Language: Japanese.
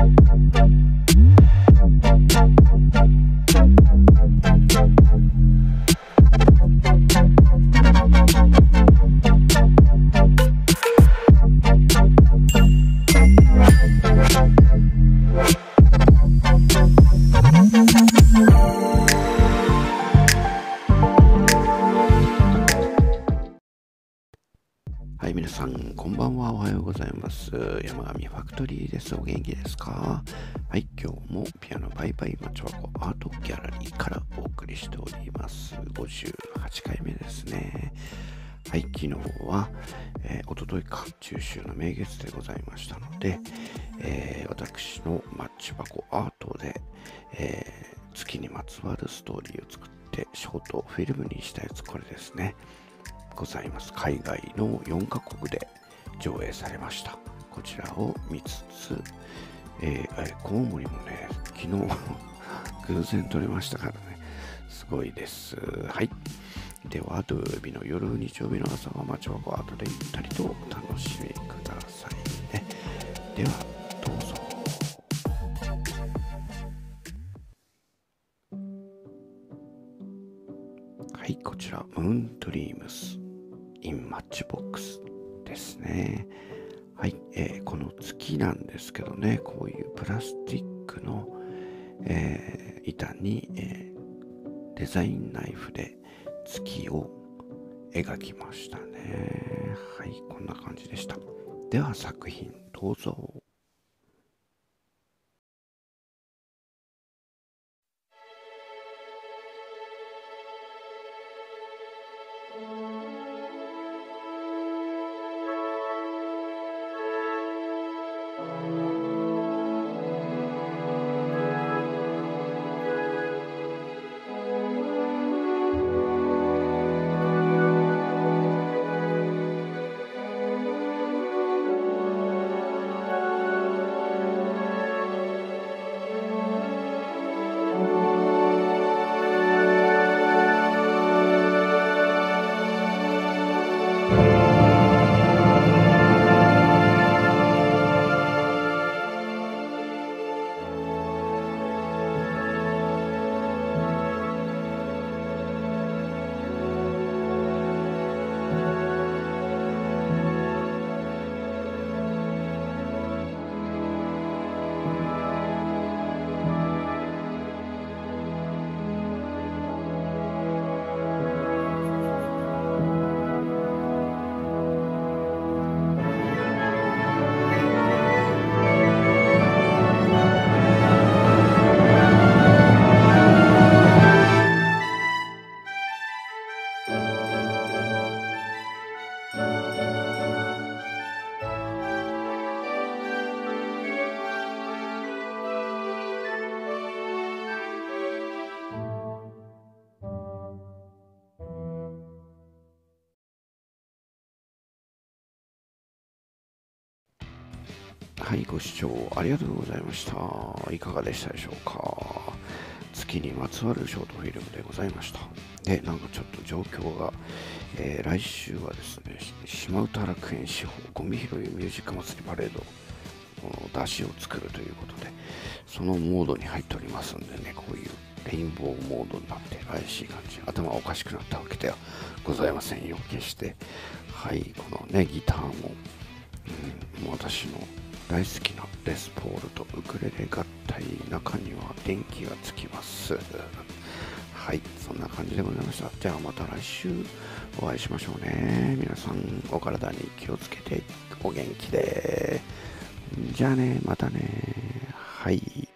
はい、皆さん、こんばんは。おはようございます。山上ファクトリーです。お元気ですか？はい、今日もピアノバイバイマチョアコアートギャラリーからお送りしております。58回目ですね。はい、昨日は、おとといか、中秋の名月でございましたので、私のマッチ箱アートで、月にまつわるストーリーを作って、ショートフィルムにしたやつ、これですね。ございます。海外の4カ国で上映されました。こちらを見つつ、コウモリもね、昨日偶然撮れましたからね、すごいです。はい。では、土曜日の夜、日曜日の朝はマチョアコアートでゆったりとお楽しみくださいね。では、どうぞ。はい、こちら、ムーンドリームス。インマッチボックスですね。はい、この月なんですけどね、こういうプラスチックの、板に、デザインナイフで月を描きましたね。はい、こんな感じでした。では作品どうぞ。はい、ご視聴ありがとうございました。いかがでしたでしょうか？月にまつわるショートフィルムでございました。で、なんかちょっと状況が、来週はですね、島唄楽園司法ゴミ拾いミュージック祭りパレードの出しを作るということで、そのモードに入っておりますんでね、こういうレインボーモードになって怪しい感じ、頭おかしくなったわけではございませんよ、決して。はい、このね、ギターも、もう私の大好きなレスポールとウクレレ合体、中には電気がつきます。はい、そんな感じでございました。じゃあまた来週お会いしましょうね。皆さんお体に気をつけてお元気で。じゃあね、またね。はい。